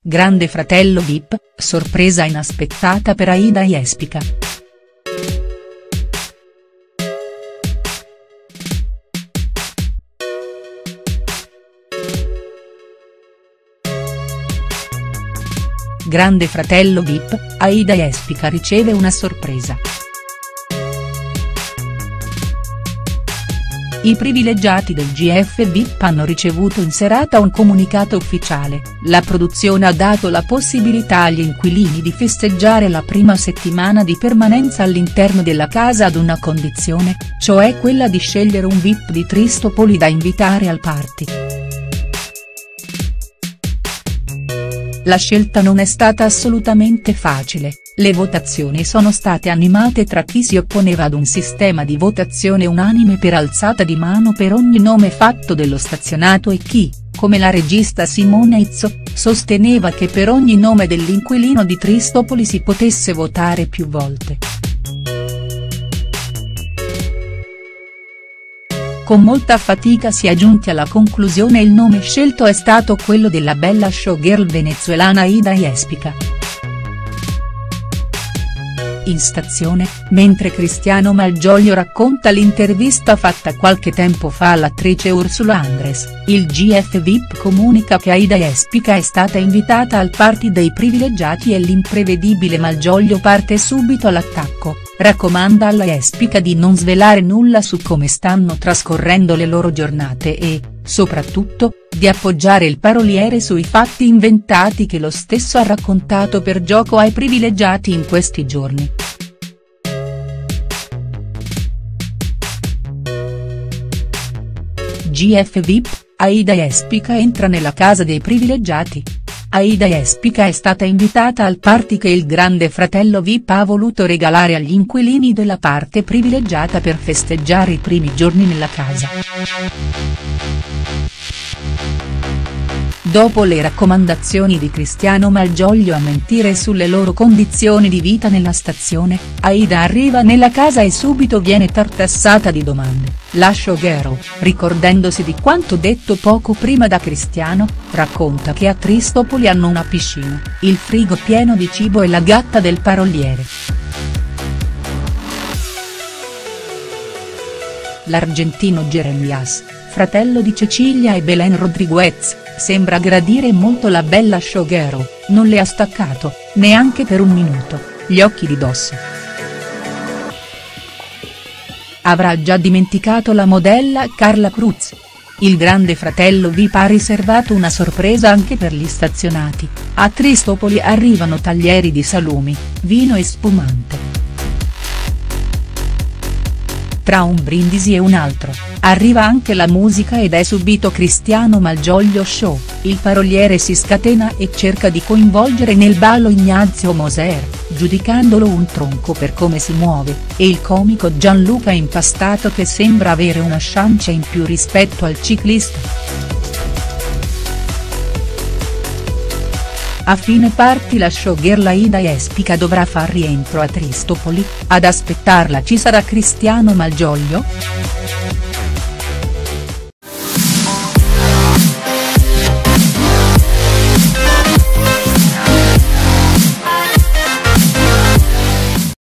Grande Fratello VIP, sorpresa inaspettata per Aida Jespica. Grande Fratello VIP, Aida Jespica riceve una sorpresa. I privilegiati del GF VIP hanno ricevuto in serata un comunicato ufficiale: la produzione ha dato la possibilità agli inquilini di festeggiare la prima settimana di permanenza all'interno della casa ad una condizione, cioè quella di scegliere un VIP di Tristopoli da invitare al party. La scelta non è stata assolutamente facile, le votazioni sono state animate tra chi si opponeva ad un sistema di votazione unanime per alzata di mano per ogni nome fatto dello stazionato e chi, come la regista Simona Izzo, sosteneva che per ogni nome dell'inquilino di Tristopoli si potesse votare più volte. Con molta fatica si è giunti alla conclusione e il nome scelto è stato quello della bella showgirl venezuelana Aida Jespica. In stazione, mentre Cristiano Malgioglio racconta l'intervista fatta qualche tempo fa all'attrice Ursula Andress, il GF VIP comunica che Aida Jespica è stata invitata al party dei privilegiati e l'imprevedibile Malgioglio parte subito all'attacco, raccomanda alla Jespica di non svelare nulla su come stanno trascorrendo le loro giornate e, soprattutto, di appoggiare il paroliere sui fatti inventati che lo stesso ha raccontato per gioco ai privilegiati in questi giorni. GF VIP, Aida Jespica entra nella casa dei privilegiati. Aida Jespica è stata invitata al party che il Grande Fratello VIP ha voluto regalare agli inquilini della parte privilegiata per festeggiare i primi giorni nella casa. Dopo le raccomandazioni di Cristiano Malgioglio a mentire sulle loro condizioni di vita nella stazione, Aida arriva nella casa e subito viene tartassata di domande. La showgirl, ricordandosi di quanto detto poco prima da Cristiano, racconta che a Tristopoli hanno una piscina, il frigo pieno di cibo e la gatta del paroliere. L'argentino Jeremías, fratello di Cecilia e Belén Rodríguez, sembra gradire molto la bella showgirl, non le ha staccato, neanche per un minuto, gli occhi di dosso. Avrà già dimenticato la modella Carla Cruz? Il Grande Fratello VIP ha riservato una sorpresa anche per gli stazionati: a Tristopoli arrivano taglieri di salumi, vino e spumante. Tra un brindisi e un altro, arriva anche la musica ed è subito Cristiano Malgioglio show, il paroliere si scatena e cerca di coinvolgere nel ballo Ignazio Moser, giudicandolo un tronco per come si muove, e il comico Gianluca Impastato che sembra avere una chance in più rispetto al ciclista. A fine party la showgirl Aida Jespica dovrà far rientro a Tristopoli, ad aspettarla ci sarà Cristiano Malgioglio?.